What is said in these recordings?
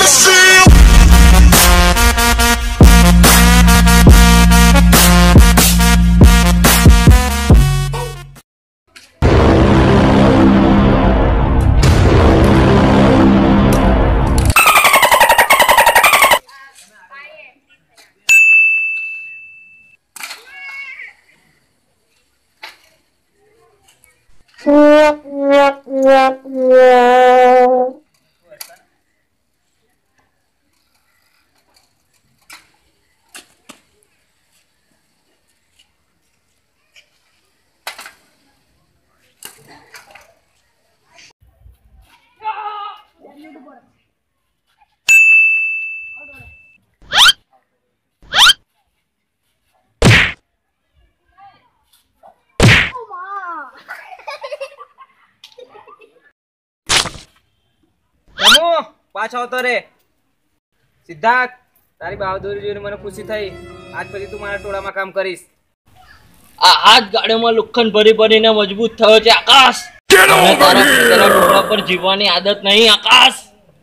પાછો આવતો રે સિદ્ધાર્થ, તારી બહાદુરી જોઈને મને ખુશી થઈ। આજ પછી તું મારા ટોળામાં કામ કરીશ। આજ ગાડીમાં લોખંડ ભરી ભરીને મજબૂત થયો છે આકાશ। તારા ટોળા પર જીવવાની આદત નહીં આકાશ।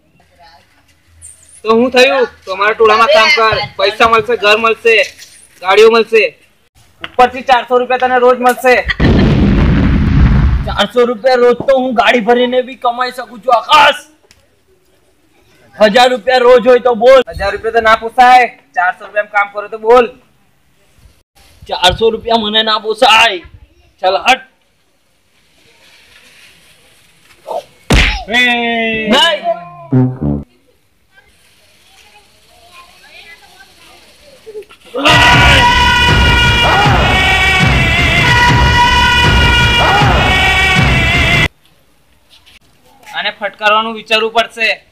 તો હું થયું? તો મારા ટોળામાં કામ કર, પૈસા મળશે, ઘર મળશે, ગાડીઓ મળશે, ઉપરથી 400 રૂપિયા તને રોજ મળશે। 400 રૂપિયા રોજ તો હું ગાડી ભરીને બી કમાઈ શકું છું આકાશ। 1000 રૂપિયા રોજ હોય તો બોલ। 1000 રૂપિયા તો ના પોસાય, 400 રૂપિયા કામ કરો તો બોલ। 400 રૂપિયા મને ના પોસાય, ચાલ હટ। આને ફટકારવાનું વિચારવું પડશે।